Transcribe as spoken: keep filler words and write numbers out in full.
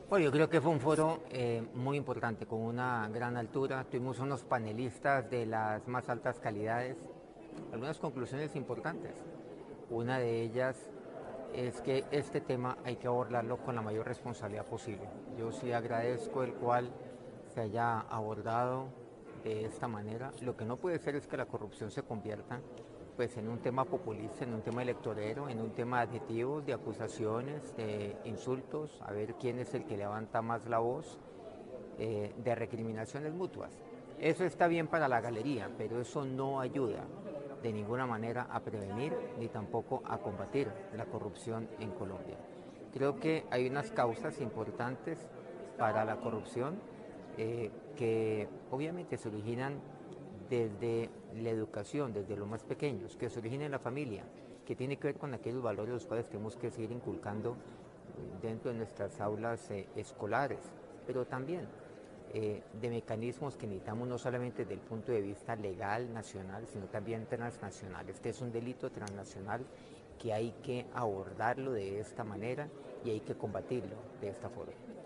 Bueno, yo creo que fue un foro eh, muy importante, con una gran altura. Tuvimos unos panelistas de las más altas calidades, algunas conclusiones importantes. Una de ellas es que este tema hay que abordarlo con la mayor responsabilidad posible. Yo sí agradezco el cual se haya abordado de esta manera. Lo que no puede ser es que la corrupción se convierta pues en un tema populista, en un tema electorero, en un tema de adjetivos, de acusaciones, de insultos, a ver quién es el que levanta más la voz, eh, de recriminaciones mutuas. Eso está bien para la galería, pero eso no ayuda de ninguna manera a prevenir ni tampoco a combatir la corrupción en Colombia. Creo que hay unas causas importantes para la corrupción eh, que obviamente se originan desde la educación, desde los más pequeños, que se origina en la familia, que tiene que ver con aquellos valores los cuales tenemos que seguir inculcando dentro de nuestras aulas eh, escolares, pero también eh, de mecanismos que necesitamos no solamente desde el punto de vista legal nacional, sino también transnacional. Este es un delito transnacional que hay que abordarlo de esta manera y hay que combatirlo de esta forma.